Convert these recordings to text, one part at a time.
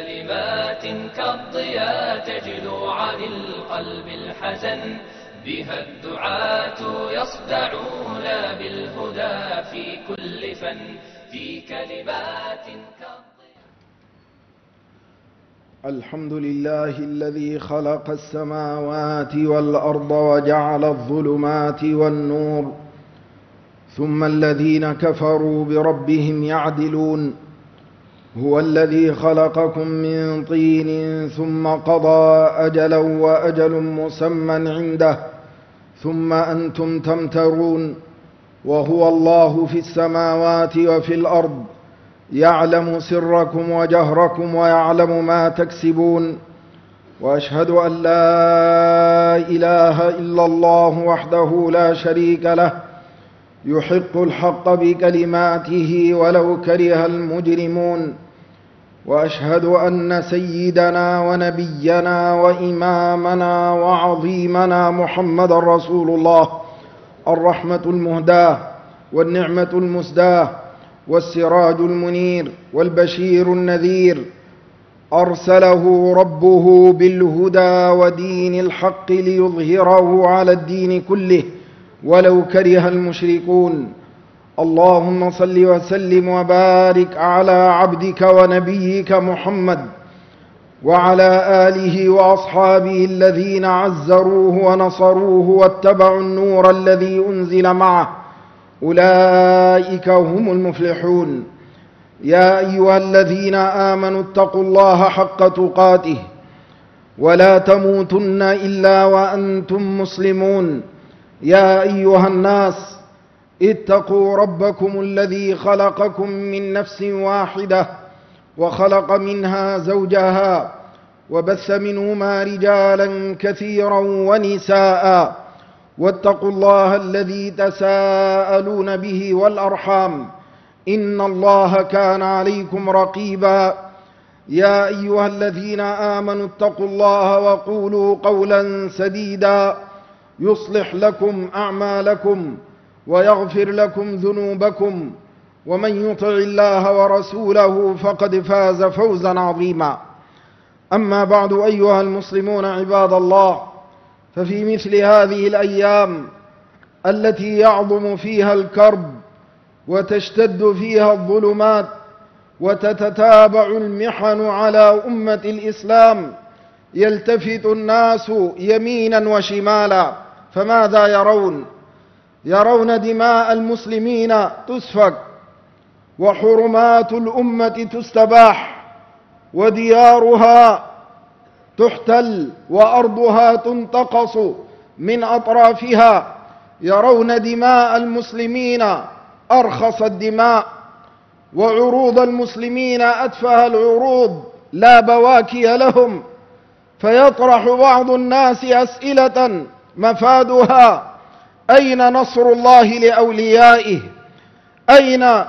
كلمات كالضياء تجلو عن القلب الحزن، بها الدعاة يصدعون بالهدى في كل فن، في كلمات كالضياء. الحمد لله الذي خلق السماوات والأرض وجعل الظلمات والنور، ثم الذين كفروا بربهم يعدلون. هو الذي خلقكم من طين ثم قضى أجلا وأجل مسمى عنده ثم أنتم تمترون. وهو الله في السماوات وفي الأرض، يعلم سركم وجهركم ويعلم ما تكسبون. وأشهد أن لا إله إلا الله وحده لا شريك له، يحق الحق بكلماته ولو كره المجرمون. وأشهد أن سيدنا ونبينا وإمامنا وعظيمنا محمد رسول الله، الرحمة المهداة والنعمة المسداة والسراج المنير والبشير النذير، أرسله ربه بالهدى ودين الحق ليظهره على الدين كله ولو كره المشركون. اللهم صل وسلم وبارك على عبدك ونبيك محمد وعلى آله وأصحابه الذين عزروه ونصروه واتبعوا النور الذي أنزل معه، أولئك هم المفلحون. يا أيها الذين آمنوا اتقوا الله حق تقاته ولا تموتن إلا وأنتم مسلمون. يا أيها الناس اتقوا ربكم الذي خلقكم من نفس واحدة وخلق منها زوجها وبث منهما رجالا كثيرا ونساء، واتقوا الله الذي تساءلون به والأرحام، إن الله كان عليكم رقيبا. يا أيها الذين آمنوا اتقوا الله وقولوا قولا سديدا يصلح لكم أعمالكم ويغفر لكم ذنوبكم، ومن يطع الله ورسوله فقد فاز فوزا عظيما. أما بعد، أيها المسلمون عباد الله، ففي مثل هذه الأيام التي يعظم فيها الكرب وتشتد فيها الظلمات وتتتابع المحن على أمة الإسلام، يلتفت الناس يمينا وشمالا، فماذا يرون؟ يرون دماء المسلمين تسفك، وحرمات الأمة تستباح، وديارها تحتل، وأرضها تنتقص من أطرافها. يرون دماء المسلمين أرخص الدماء، وعروض المسلمين أتفه العروض لا بواكي لهم. فيطرح بعض الناس أسئلة مفادها: أين نصر الله لأوليائه؟ أين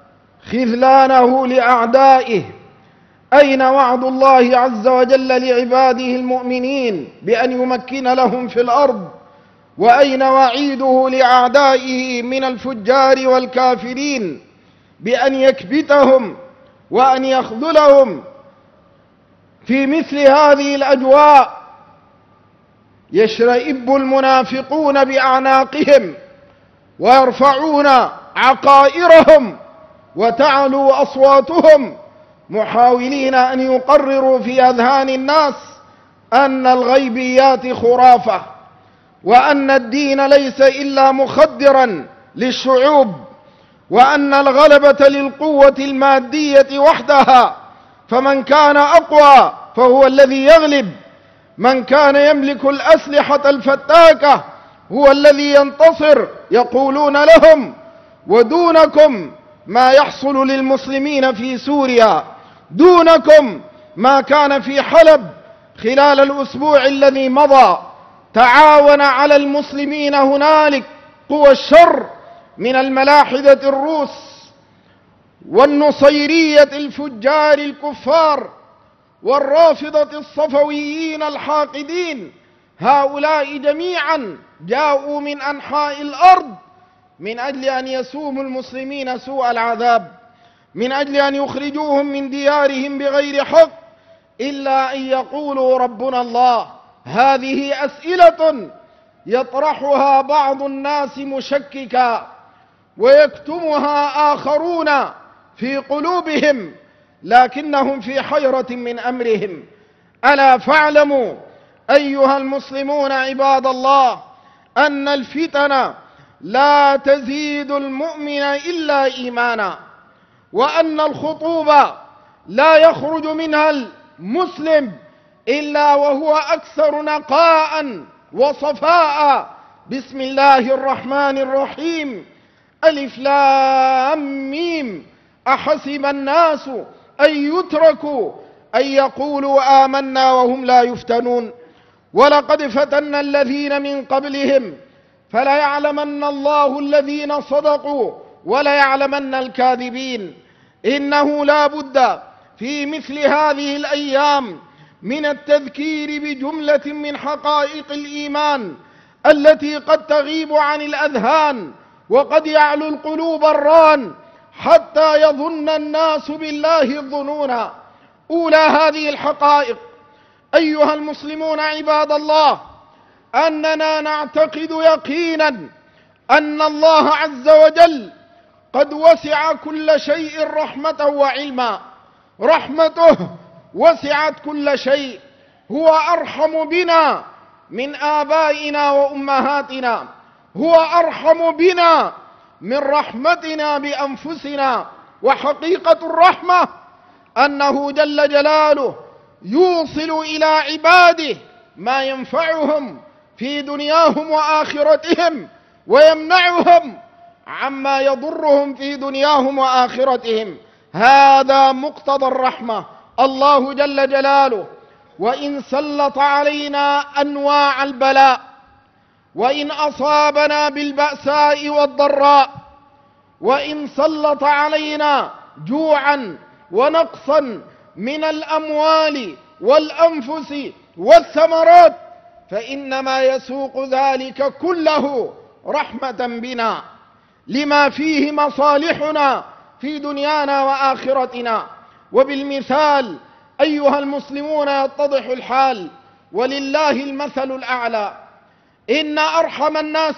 خذلانه لأعدائه؟ أين وعد الله عز وجل لعباده المؤمنين بأن يمكن لهم في الأرض؟ وأين وعيده لأعدائه من الفجار والكافرين بأن يكبتهم وأن يخذلهم؟ في مثل هذه الأجواء يشرئب المنافقون بأعناقهم ويرفعون عقائرهم وتعلو أصواتهم، محاولين أن يقرروا في أذهان الناس أن الغيبيات خرافة، وأن الدين ليس إلا مخدرا للشعوب، وأن الغلبة للقوة المادية وحدها، فمن كان أقوى فهو الذي يغلب، من كان يملك الأسلحة الفتاكة هو الذي ينتصر. يقولون لهم: ودونكم ما يحصل للمسلمين في سوريا، دونكم ما كان في حلب خلال الأسبوع الذي مضى. تعاون على المسلمين هنالك قوى الشر من الملاحدة الروس والنصيرية الفجار الكفار والرافضة الصفويين الحاقدين. هؤلاء جميعا جاءوا من أنحاء الأرض من أجل أن يسوموا المسلمين سوء العذاب، من أجل أن يخرجوهم من ديارهم بغير حق، إلا أن يقولوا ربنا الله. هذه أسئلة يطرحها بعض الناس مشككا ويكتمها آخرون في قلوبهم، لكنهم في حيرة من أمرهم. ألا فاعلموا أيها المسلمون عباد الله أن الفتن لا تزيد المؤمن إلا إيمانا، وأن الخطوبة لا يخرج منها المسلم إلا وهو أكثر نقاء وصفاء. بسم الله الرحمن الرحيم. ألف لام ميم. أحسب الناس أن يتركوا أن يقولوا آمنا وهم لا يفتنون. ولقد فتنا الذين من قبلهم فليعلمن الله الذين صدقوا وليعلمن الكاذبين. إنه لا بد في مثل هذه الأيام من التذكير بجملة من حقائق الإيمان التي قد تغيب عن الأذهان وقد يعلو القلوب الران حتى يظن الناس بالله الظنون. أولى هذه الحقائق أيها المسلمون عباد الله أننا نعتقد يقينا أن الله عز وجل قد وسع كل شيء رحمة وعلما. رحمته وسعت كل شيء، هو أرحم بنا من آبائنا وأمهاتنا، هو أرحم بنا من رحمتنا بأنفسنا. وحقيقة الرحمة أنه جل جلاله يوصل إلى عباده ما ينفعهم في دنياهم وآخرتهم ويمنعهم عما يضرهم في دنياهم وآخرتهم. هذا مقتضى الرحمة. الله جل جلاله وإن سلط علينا أنواع البلاء، وإن أصابنا بالبأساء والضراء، وإن سلط علينا جوعا ونقصا من الأموال والأنفس والثمرات، فإنما يسوق ذلك كله رحمة بنا لما فيه مصالحنا في دنيانا وآخرتنا. وبالمثال أيها المسلمون يتضح الحال، ولله المثل الأعلى. إن أرحم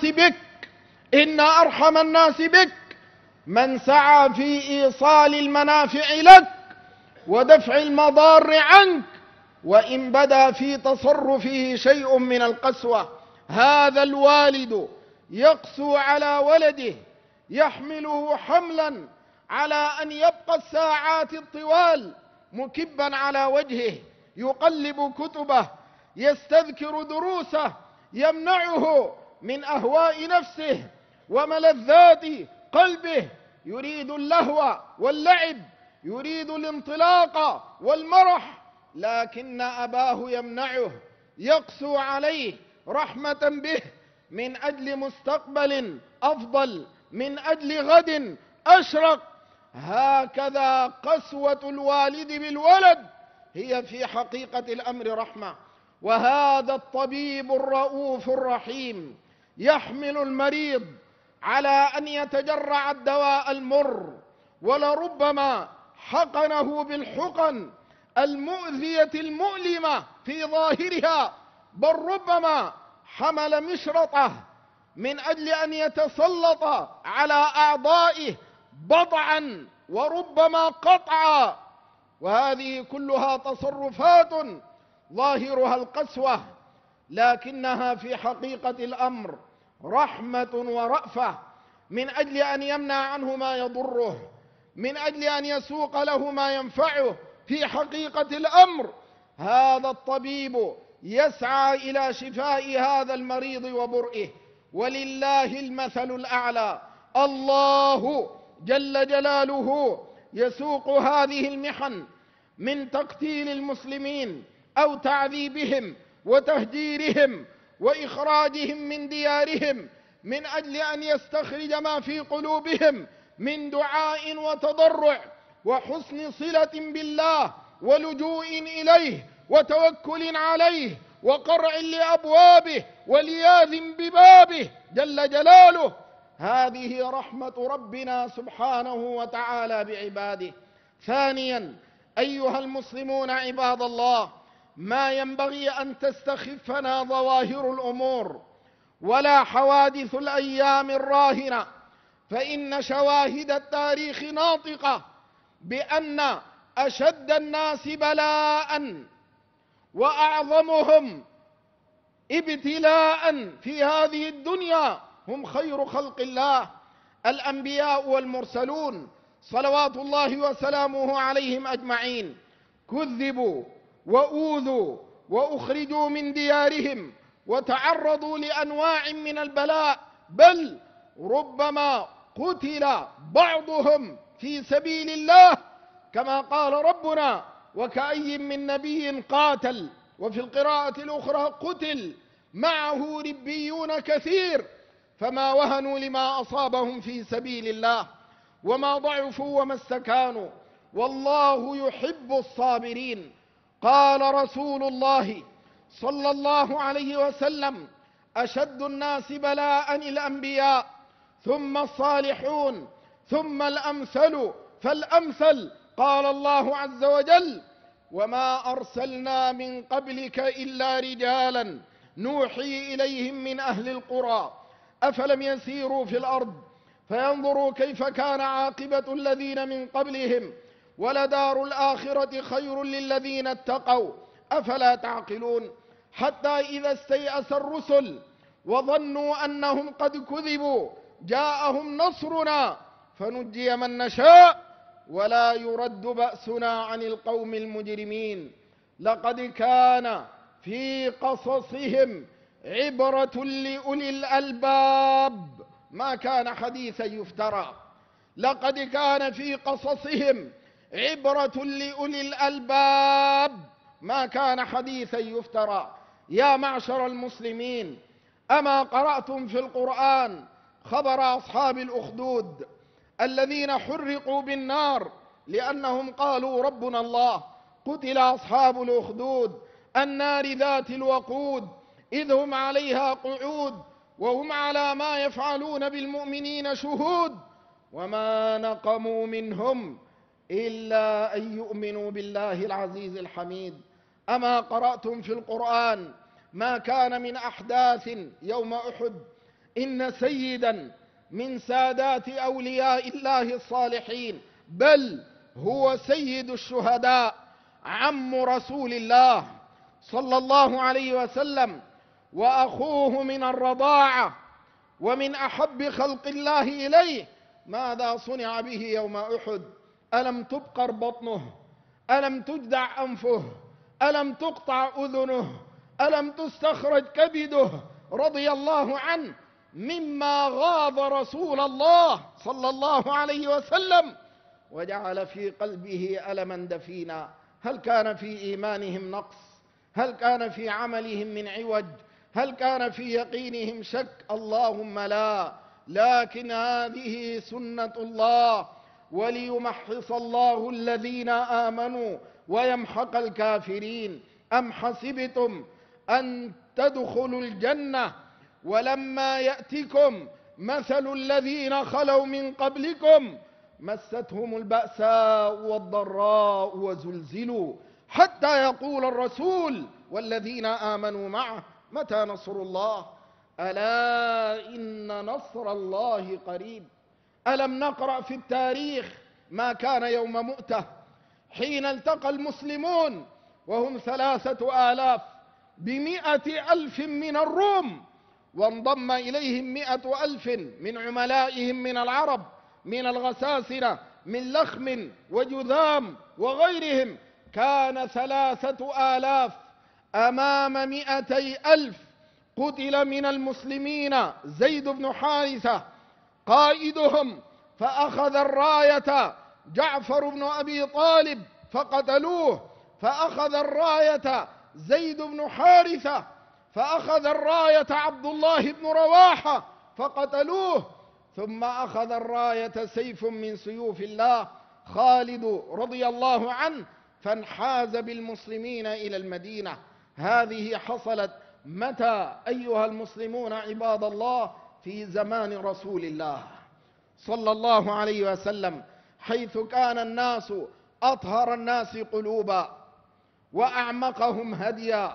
الناس بك من سعى في إيصال المنافع لك ودفع المضار عنك، وإن بدا في تصرفه شيء من القسوة. هذا الوالد يقسو على ولده، يحمله حملا على أن يبقى الساعات الطوال مكبا على وجهه، يقلب كتبه، يستذكر دروسه، يمنعه من أهواء نفسه وملذات قلبه، يريد اللهو واللعب، يريد الانطلاق والمرح، لكن أباه يمنعه، يقسو عليه رحمة به من أجل مستقبل أفضل، من أجل غد أشرق. هكذا قسوة الوالد بالولد هي في حقيقة الأمر رحمة. وهذا الطبيب الرؤوف الرحيم يحمل المريض على أن يتجرع الدواء المر، ولربما حقنه بالحقن المؤذية المؤلمة في ظاهرها، بل ربما حمل مشرطه من أجل أن يتسلط على أعضائه بضعا وربما قطعا. وهذه كلها تصرفات ظاهرها القسوة، لكنها في حقيقة الأمر رحمة ورأفة، من أجل أن يمنع عنه ما يضره، من أجل أن يسوق له ما ينفعه. في حقيقة الأمر هذا الطبيب يسعى إلى شفاء هذا المريض وبرئه. ولله المثل الأعلى. الله جل جلاله يسوق هذه المحن من تقتيل المسلمين أو تعذيبهم وتهجيرهم وإخراجهم من ديارهم، من أجل أن يستخرج ما في قلوبهم من دعاء وتضرع وحسن صلة بالله ولجوء إليه وتوكل عليه وقرع لأبوابه ولياذ ببابه جل جلاله. هذه رحمة ربنا سبحانه وتعالى بعباده. ثانيا أيها المسلمون عباد الله، ما ينبغي أن تستخفنا ظواهر الأمور ولا حوادث الأيام الراهنة، فإن شواهد التاريخ ناطقة بأن أشد الناس بلاء وأعظمهم ابتلاء في هذه الدنيا هم خير خلق الله، الأنبياء والمرسلون صلوات الله وسلامه عليهم أجمعين. كذبوا وأوذوا وأخرجوا من ديارهم وتعرضوا لأنواع من البلاء، بل ربما قتل بعضهم في سبيل الله كما قال ربنا: وكأي من نبي قاتل، وفي القراءة الأخرى قتل معه ربيون كثير، فما وهنوا لما أصابهم في سبيل الله وما ضعفوا وما استكانوا، والله يحب الصابرين. قال رسول الله صلى الله عليه وسلم: أشد الناس بلاء الأنبياء، ثم الصالحون، ثم الأمثل فالأمثل. قال الله عز وجل: وما أرسلنا من قبلك إلا رجالا نوحي إليهم من أهل القرى أفلم يسيروا في الأرض فينظروا كيف كان عاقبة الذين من قبلهم ولدار الآخرة خير للذين اتقوا أفلا تعقلون. حتى إذا استيأس الرسل وظنوا أنهم قد كذبوا جاءهم نصرنا فنجي من نشاء ولا يرد بأسنا عن القوم المجرمين. لقد كان في قصصهم عبرة لأولي الألباب ما كان حديثا يفترى. لقد كان في قصصهم عبرة لأولي الألباب ما كان حديثا يفترى. يا معشر المسلمين، أما قرأتم في القرآن خبر أصحاب الأخدود الذين حرقوا بالنار لأنهم قالوا ربنا الله؟ قتل أصحاب الأخدود النار ذات الوقود إذ هم عليها قعود وهم على ما يفعلون بالمؤمنين شهود وما نقموا منهم إلا أن يؤمنوا بالله العزيز الحميد. أما قرأتم في القرآن ما كان من أحداث يوم أحد؟ إن سيدا من سادات أولياء الله الصالحين، بل هو سيد الشهداء، عم رسول الله صلى الله عليه وسلم وأخوه من الرضاعة ومن أحب خلق الله إليه، ماذا صنع به يوم أحد؟ ألم تبقر بطنه؟ ألم تجدع أنفه؟ ألم تقطع أذنه؟ ألم تستخرج كبده رضي الله عنه مما غاض رسول الله صلى الله عليه وسلم وجعل في قلبه ألما دفينا؟ هل كان في إيمانهم نقص؟ هل كان في عملهم من عوج؟ هل كان في يقينهم شك؟ اللهم لا، لكن هذه سنة الله، وليمحص الله الذين آمنوا ويمحق الكافرين. أم حسبتم أن تدخلوا الجنة ولما يأتكم مثل الذين خلوا من قبلكم مستهم البأساء والضراء وزلزلوا حتى يقول الرسول والذين آمنوا معه متى نصر الله؟ ألا إن نصر الله قريب. ألم نقرأ في التاريخ ما كان يوم مؤتة حين التقى المسلمون وهم 3000 ب100,000 من الروم، وانضم إليهم 100,000 من عملائهم من العرب، من الغساسنة، من لخم وجذام وغيرهم. كان 3000 أمام 200,000. قتل من المسلمين زيد بن حارثة قائدهم، فأخذ الراية جعفر بن أبي طالب فقتلوه، فأخذ الراية زيد بن حارثة، فأخذ الراية عبد الله بن رواحة فقتلوه، ثم أخذ الراية سيف من سيوف الله خالد رضي الله عنه فانحاز بالمسلمين إلى المدينة. هذه حصلت متى أيها المسلمون عباد الله؟ في زمان رسول الله صلى الله عليه وسلم، حيث كان الناس أطهر الناس قلوبا وأعمقهم هديا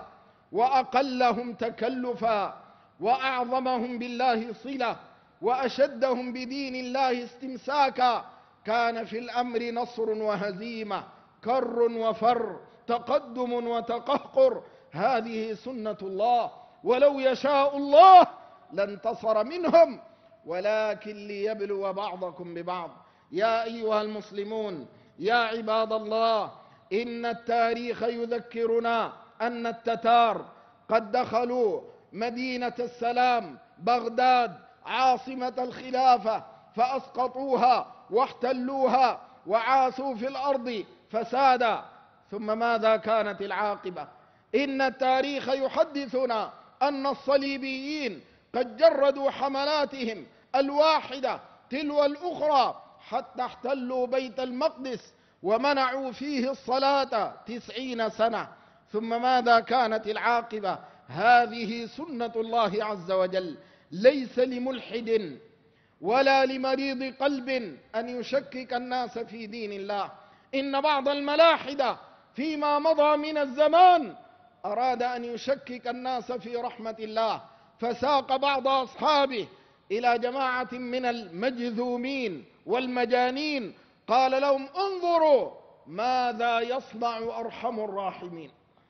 وأقلهم تكلفا وأعظمهم بالله صلة وأشدهم بدين الله استمساكا كان في الأمر نصر وهزيمة، كر وفر، تقدم وتقهقر. هذه سنة الله، ولو يشاء الله لانتصر منهم ولكن ليبلو بعضكم ببعض. يا أيها المسلمون، يا عباد الله، إن التاريخ يذكرنا أن التتار قد دخلوا مدينة السلام بغداد عاصمة الخلافة فأسقطوها واحتلوها وعاثوا في الأرض فسادا. ثم ماذا كانت العاقبة؟ إن التاريخ يحدثنا أن الصليبيين قد جردوا حملاتهم الواحدة تلو الأخرى حتى احتلوا بيت المقدس ومنعوا فيه الصلاة 90 سنة. ثم ماذا كانت العاقبة؟ هذه سنة الله عز وجل. ليس لملحد ولا لمريض قلب أن يشكك الناس في دين الله. إن بعض الملاحدة فيما مضى من الزمان أراد أن يشكك الناس في رحمة الله، فساق بعض أصحابه إلى جماعة من المجذومين والمجانين، قال لهم: انظروا ماذا يصنع أرحم الراحمين.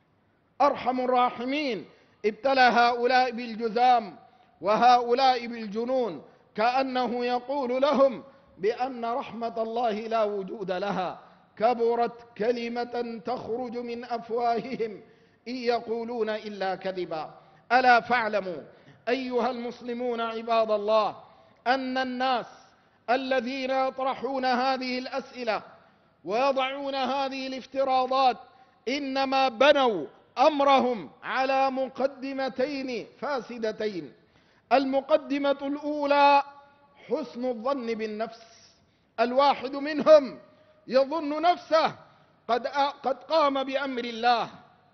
أرحم الراحمين ابتلى هؤلاء بالجذام وهؤلاء بالجنون، كأنه يقول لهم بأن رحمة الله لا وجود لها. كبرت كلمة تخرج من أفواههم إن يقولون إلا كذبا. ألا فاعلموا أيها المسلمون عباد الله أن الناس الذين يطرحون هذه الأسئلة ويضعون هذه الافتراضات إنما بنوا أمرهم على مقدمتين فاسدتين. المقدمة الأولى حسن الظن بالنفس. الواحد منهم يظن نفسه قد قام بأمر الله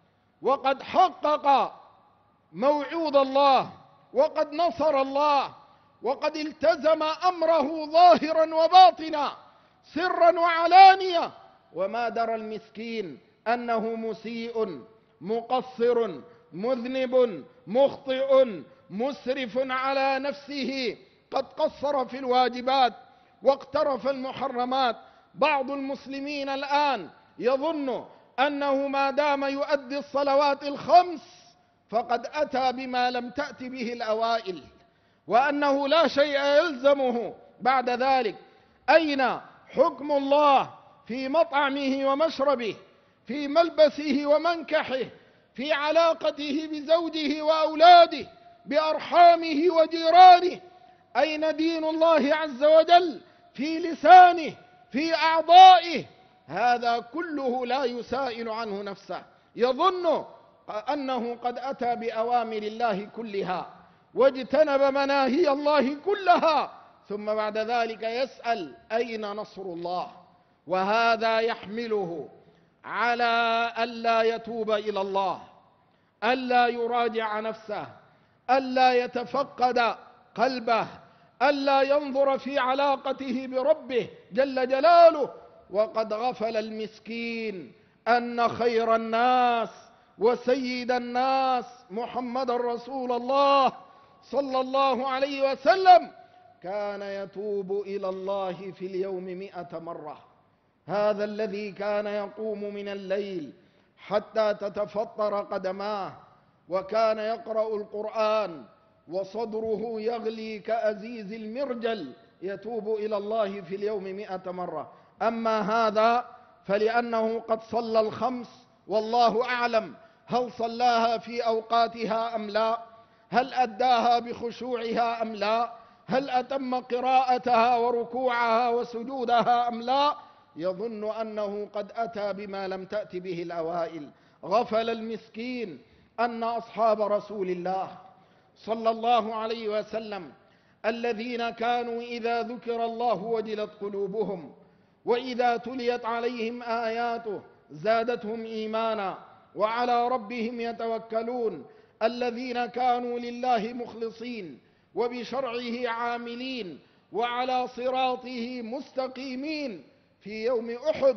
وقد حقق موعود الله وقد نصر الله وقد التزم أمره ظاهرا وباطنا سرا وعلانية، وما درى المسكين أنه مسيء مقصر مذنب مخطئ مسرف على نفسه، قد قصر في الواجبات واقترف المحرمات. بعض المسلمين الآن يظن أنه ما دام يؤدي الصلوات الخمس فقد أتى بما لم تأت به الأوائل، وأنه لا شيء يلزمه بعد ذلك. أين حكم الله في مطعمه ومشربه، في ملبسه ومنكحه، في علاقته بزوجه وأولاده، بأرحامه وجيرانه؟ أين دين الله عز وجل في لسانه، في أعضائه؟ هذا كله لا يسائل عنه نفسه، يظن أنه قد أتى بأوامر الله كلها واجتنب مناهي الله كلها، ثم بعد ذلك يسأل أين نصر الله؟ وهذا يحمله على ألا يتوب إلى الله، ألا يراجع نفسه، ألا يتفقد قلبه، ألا ينظر في علاقته بربه جل جلاله. وقد غفل المسكين أن خير الناس وسيد الناس محمد رسول الله صلى الله عليه وسلم كان يتوب إلى الله في اليوم 100 مرة. هذا الذي كان يقوم من الليل حتى تتفطر قدماه، وكان يقرأ القرآن وصدره يغلي كأزيز المرجل، يتوب إلى الله في اليوم 100 مرة. أما هذا فلأنه قد صلى الخمس، والله أعلم هل صلاها في أوقاتها أم لا، هل أداها بخشوعها أم لا، هل أتم قراءتها وركوعها وسجودها أم لا، يظن أنه قد أتى بما لم تأت به الأوائل. غفل المسكين أن أصحاب رسول الله صلى الله عليه وسلم الذين كانوا إذا ذكر الله وجلت قلوبهم وإذا تليت عليهم آياته زادتهم إيمانا وعلى ربهم يتوكلون، الذين كانوا لله مخلصين وبشرعه عاملين وعلى صراطه مستقيمين، في يوم أحد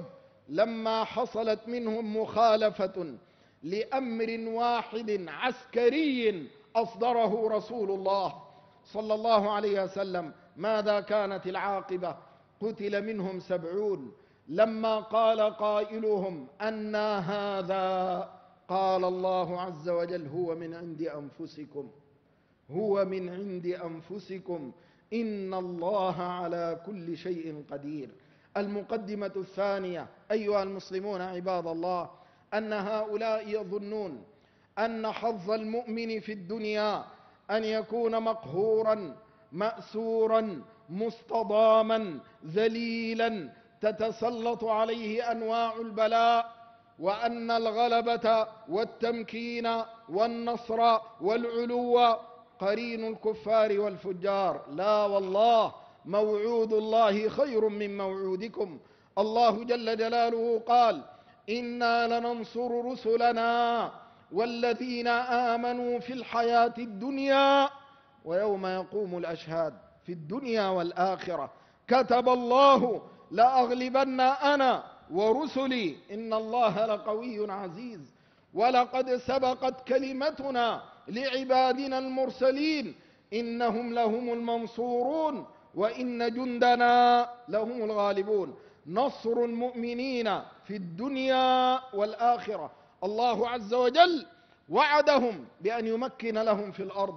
لما حصلت منهم مخالفة لأمر واحد عسكري أصدره رسول الله صلى الله عليه وسلم، ماذا كانت العاقبة؟ قتل منهم 70. لما قال قائلهم أن هذا، قال الله عز وجل: هو من عند أنفسكم، هو من عند أنفسكم، إن الله على كل شيء قدير. المقدمة الثانية أيها المسلمون عباد الله، أن هؤلاء يظنون أن حظ المؤمن في الدنيا أن يكون مقهورا مأسورا مستضاما ذليلا تتسلط عليه أنواع البلاء، وأن الغلبة والتمكين والنصر والعلو قرين الكفار والفجار. لا والله، موعود الله خير من موعودكم. الله جل جلاله قال: إنا لننصر رسلنا والذين آمنوا في الحياة الدنيا ويوم يقوم الأشهاد. في الدنيا والآخرة كتب الله لأغلبن أنا ورسلي إن الله لقوي عزيز. ولقد سبقت كلمتنا لعبادنا المرسلين إنهم لهم المنصورون وإن جندنا لهم الغالبون. نصر المؤمنين في الدنيا والآخرة. الله عز وجل وعدهم بأن يمكن لهم في الأرض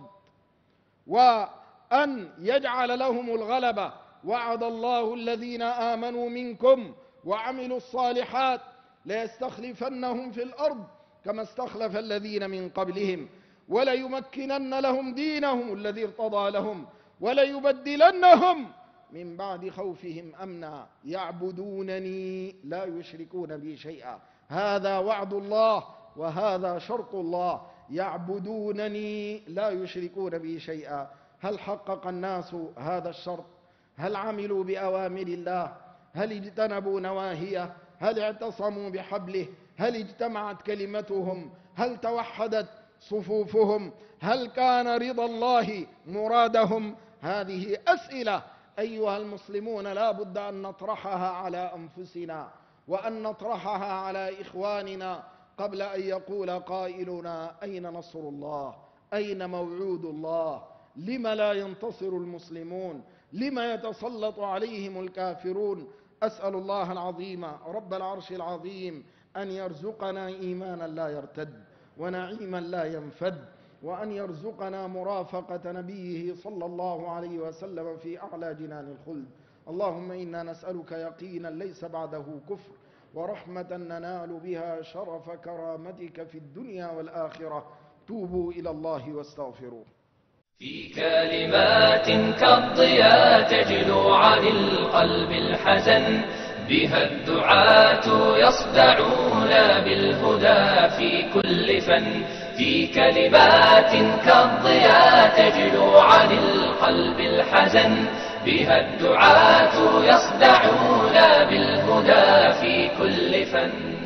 وأن يجعل لهم الغلبة. وعد الله الذين آمنوا منكم وعملوا الصالحات ليستخلفنهم في الأرض كما استخلف الذين من قبلهم وليمكنن لهم دينهم الذي ارتضى لهم وليبدلنهم من بعد خوفهم أمنا يعبدونني لا يشركون بي شيئا. هذا وعد الله وهذا شرط الله، يعبدونني لا يشركون بي شيئا. هل حقق الناس هذا الشرط؟ هل عملوا بأوامر الله؟ هل اجتنبوا نواهيه؟ هل اعتصموا بحبله؟ هل اجتمعت كلمتهم؟ هل توحدت صفوفهم؟ هل كان رضا الله مرادهم؟ هذه أسئلة أيها المسلمون لا بد أن نطرحها على أنفسنا وأن نطرحها على إخواننا قبل أن يقول قائلنا: أين نصر الله؟ أين موعود الله؟ لم لا ينتصر المسلمون؟ لم يتسلط عليهم الكافرون؟ أسأل الله العظيم رب العرش العظيم أن يرزقنا إيمانا لا يرتد ونعيما لا ينفد، وأن يرزقنا مرافقة نبيه صلى الله عليه وسلم في أعلى جنان الخلد. اللهم إنا نسألك يقينا ليس بعده كفر، ورحمة ننال بها شرف كرامتك في الدنيا والآخرة. توبوا إلى الله واستغفروه. في كلمات كالضياء تجلو عن القلب الحزن، بها الدعاة يصدعون بالهدى في كل فن. في كلمات كالضياء تجلو عن القلب الحزن، بها الدعاة يصدعون بالهدى في كل فن.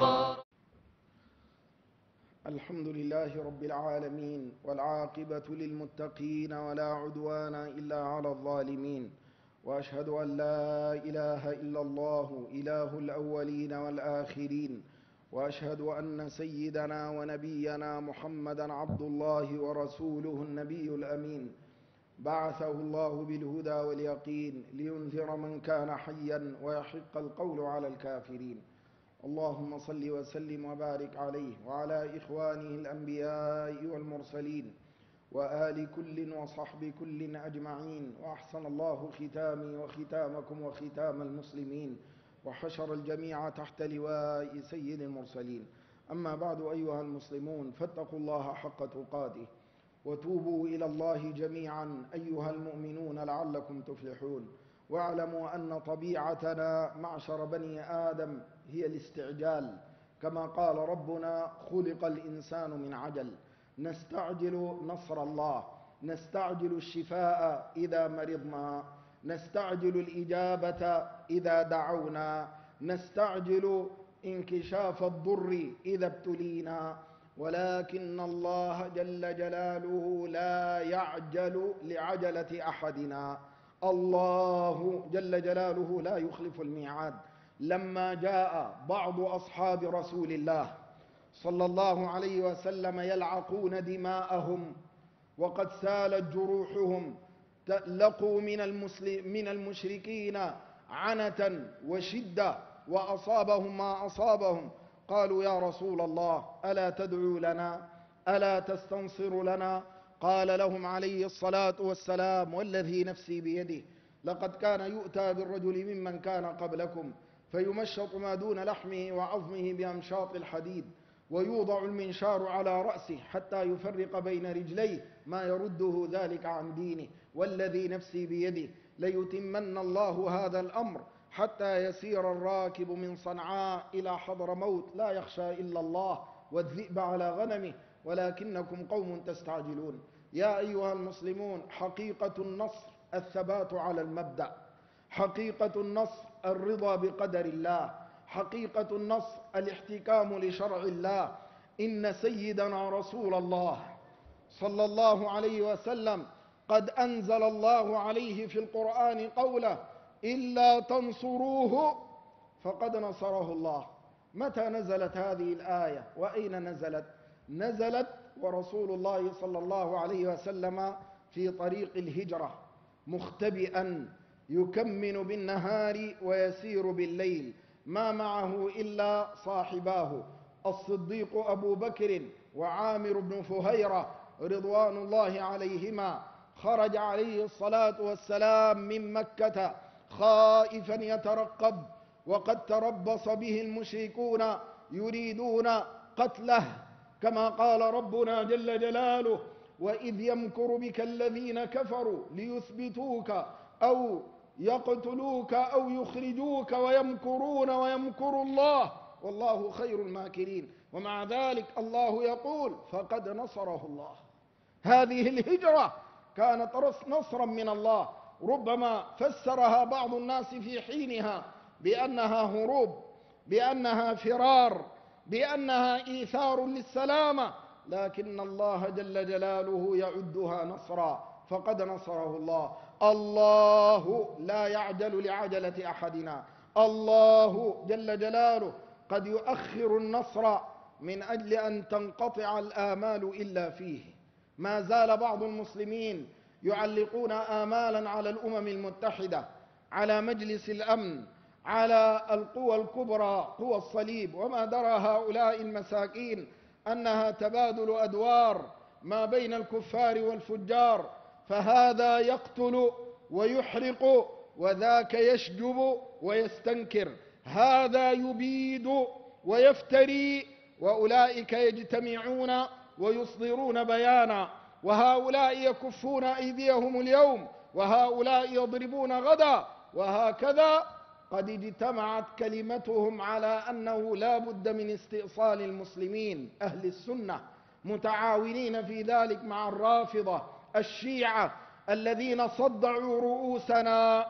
الحمد لله رب العالمين، والعاقبة للمتقين ولا عدوان إلا على الظالمين، وأشهد أن لا إله إلا الله إله الأولين والآخرين، وأشهد أن سيدنا ونبينا محمدا عبد الله ورسوله النبي الأمين، بعثه الله بالهدى واليقين لينذر من كان حيا ويحق القول على الكافرين. اللهم صل وسلم وبارك عليه وعلى إخوانه الأنبياء والمرسلين وآل كل وصحب كل أجمعين. وأحسن الله ختامي وختامكم وختام المسلمين، وحشر الجميع تحت لواء سيد المرسلين. أما بعد أيها المسلمون، فاتقوا الله حق تقاته وتوبوا إلى الله جميعا أيها المؤمنون لعلكم تفلحون. واعلموا أن طبيعتنا معشر بني آدم هي الاستعجال، كما قال ربنا: خلق الإنسان من عجل. نستعجل نصر الله، نستعجل الشفاء إذا مرضنا، نستعجل الإجابة إذا دعونا، نستعجل انكشاف الضر إذا ابتلينا. ولكن الله جل جلاله لا يعجل لعجلة أحدنا. الله جل جلاله لا يخلف الميعاد، لما جاء بعض أصحاب رسول الله صلى الله عليه وسلم يلعقون دماءهم وقد سالت جروحهم، لقوا من المشركين عنة وشدة وأصابهم ما أصابهم، قالوا يا رسول الله ألا تدعو لنا، ألا تستنصر لنا؟ قال لهم عليه الصلاة والسلام والذي نفسي بيده لقد كان يؤتى بالرجل ممن كان قبلكم فيمشط ما دون لحمه وعظمه بأمشاط الحديد، ويوضع المنشار على رأسه حتى يفرق بين رجليه ما يرده ذلك عن دينه، والذي نفسي بيده ليتمن الله هذا الأمر حتى يسير الراكب من صنعاء إلى حضرموت لا يخشى إلا الله والذئب على غنمه ولكنكم قوم تستعجلون. يا أيها المسلمون، حقيقة النصر الثبات على المبدأ، حقيقة النصر الرضا بقدر الله، حقيقة النصر الاحتكام لشرع الله. إن سيدنا رسول الله صلى الله عليه وسلم قد أنزل الله عليه في القرآن قوله إلا تنصروه فقد نصره الله. متى نزلت هذه الآية وأين نزلت؟ نزلت ورسول الله صلى الله عليه وسلم في طريق الهجرة مختبئا يكمن بالنهار ويسير بالليل، ما معه إلا صاحباه الصديق أبو بكر وعامر بن فهيرة رضوان الله عليهما. خرج عليه الصلاة والسلام من مكة خائفا يترقب، وقد تربص به المشركون يريدون قتله، كما قال ربنا جل جلاله وإذ يمكر بك الذين كفروا ليثبتوك أو يقتلوك أو يخرجوك ويمكرون ويمكر الله والله خير الماكرين. ومع ذلك الله يقول فقد نصره الله. هذه الهجرة كانت نصرا من الله، ربما فسرها بعض الناس في حينها بأنها هروب، بأنها فرار، بأنها إيثار للسلامة، لكن الله جل جلاله يعدها نصرا، فقد نصره الله. الله لا يعجل لعجلة أحدنا، الله جل جلاله قد يؤخر النصر من أجل أن تنقطع الآمال إلا فيه. ما زال بعض المسلمين يعلقون آمالا على الأمم المتحدة، على مجلس الأمن، على القوى الكبرى قوى الصليب، وما درى هؤلاء المساكين أنها تبادل أدوار ما بين الكفار والفجار، فهذا يقتل ويحرق وذاك يشجب ويستنكر، هذا يبيد ويفتري وأولئك يجتمعون ويصدرون بيانا، وهؤلاء يكفون أيديهم اليوم وهؤلاء يضربون غدا، وهكذا قد اجتمعت كلمتهم على أنه لا بد من استئصال المسلمين أهل السنة، متعاونين في ذلك مع الرافضة الشيعة الذين صدعوا رؤوسنا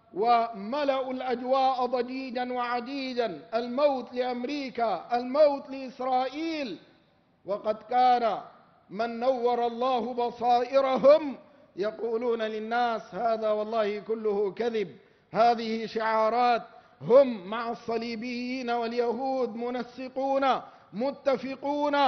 وملأوا الأجواء ضجيجا وعجيجا، الموت لأمريكا، الموت لإسرائيل. وقد كان من نور الله بصائرهم يقولون للناس هذا والله كله كذب، هذه شعارات، هم مع الصليبيين واليهود منسقون متفقون،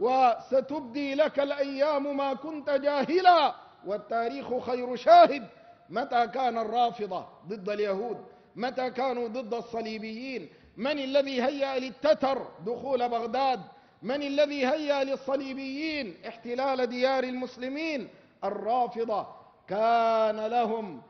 وستبدي لك الأيام ما كنت جاهلا والتاريخ خير شاهد. متى كان الرافضة ضد اليهود؟ متى كانوا ضد الصليبيين؟ من الذي هيأ للتتر دخول بغداد؟ من الذي هيأ للصليبيين احتلال ديار المسلمين؟ الرافضة. كان لهم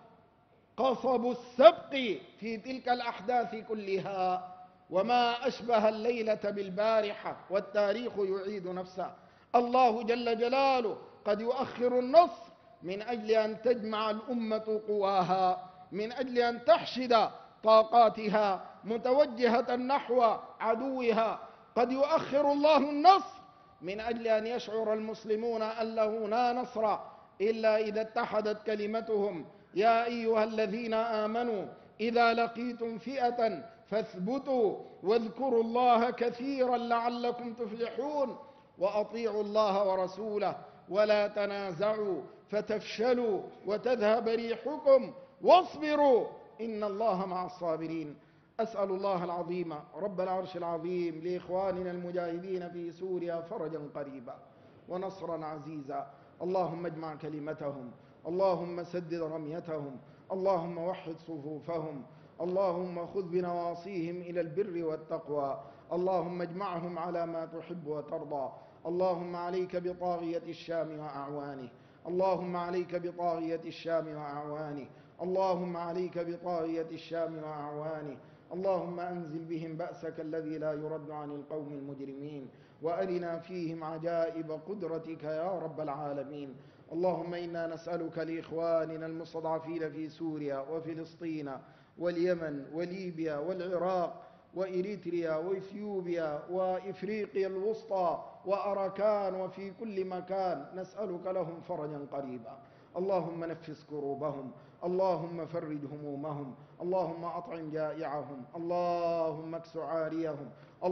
قصب السبق في تلك الأحداث كلها، وما أشبه الليلة بالبارحة والتاريخ يعيد نفسه. الله جل جلاله قد يؤخر النصر من أجل أن تجمع الأمة قواها، من أجل أن تحشد طاقاتها متوجهة نحو عدوها. قد يؤخر الله النصر من أجل أن يشعر المسلمون أن له لا نصر إلا إذا اتحدت كلمتهم. يا أيها الذين آمنوا إذا لقيتم فئة فاثبتوا واذكروا الله كثيرا لعلكم تفلحون، وأطيعوا الله ورسوله ولا تنازعوا فتفشلوا وتذهب ريحكم واصبروا إن الله مع الصابرين. أسأل الله العظيم رب العرش العظيم لإخواننا المجاهدين في سوريا فرجا قريبا ونصرا عزيزا. اللهم اجمع كلمتهم، اللهم سدد رميتهم، اللهم وحد صفوفهم، اللهم خذ بنواصيهم إلى البر والتقوى، اللهم اجمعهم على ما تحب وترضى. اللهم عليك بطاغية الشام وأعوانه، اللهم عليك بطاغية الشام وأعوانه، اللهم عليك بطاغية الشام وأعوانه. اللهم أنزل بهم بأسك الذي لا يرد عن القوم المجرمين، وأرنا فيهم عجائب قدرتك يا رب العالمين. اللهم إنا نسألك لإخواننا المستضعفين في سوريا وفلسطين واليمن وليبيا والعراق وإريتريا وإثيوبيا وإفريقيا الوسطى وأراكان وفي كل مكان، نسألك لهم فرجا قريبا. اللهم نفس كروبهم، اللهم فرج همومهم، اللهم أطعم جائعهم، اللهم اكس عاريهم،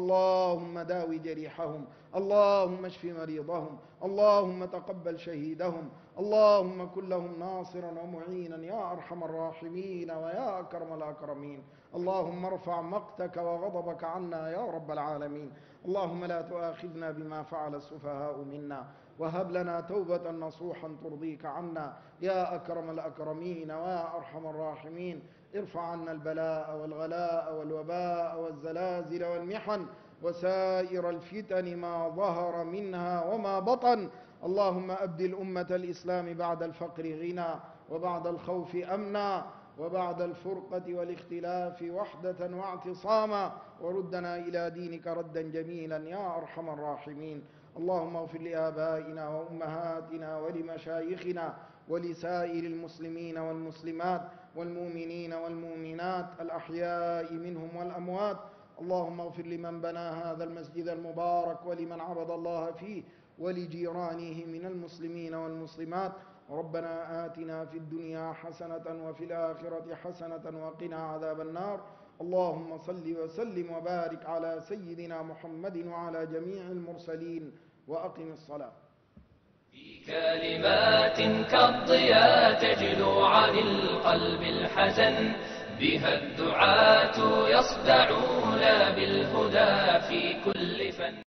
اللهم داوي جريحهم، اللهم اشف مريضهم، اللهم تقبل شهيدهم، اللهم كن لهم ناصرا ومعينا يا أرحم الراحمين ويا أكرم الأكرمين. اللهم ارفع مقتك وغضبك عنا يا رب العالمين. اللهم لا تؤاخذنا بما فعل السفهاء منا، وهب لنا توبة نصوحا ترضيك عنا يا أكرم الأكرمين ويا أرحم الراحمين. ارفع عنا البلاء والغلاء والوباء والزلازل والمحن وسائر الفتن ما ظهر منها وما بطن. اللهم أبدل أمة الإسلام بعد الفقر غنى، وبعد الخوف أمنا، وبعد الفرقة والاختلاف وحدة واعتصاما، وردنا إلى دينك ردا جميلا يا أرحم الراحمين. اللهم اغفر لآبائنا وأمهاتنا ولمشايخنا ولسائر المسلمين والمسلمات والمؤمنين والمؤمنات الأحياء منهم والأموات. اللهم اغفر لمن بنى هذا المسجد المبارك ولمن عبد الله فيه ولجيرانه من المسلمين والمسلمات. ربنا آتنا في الدنيا حسنة وفي الآخرة حسنة وقنا عذاب النار. اللهم صل وسلم وبارك على سيدنا محمد وعلى جميع المرسلين، وأقم الصلاة. في كلمات كالضياء تجلو عن القلب الحزن، بها الدعاة يصدعون بالهدى في كل فن.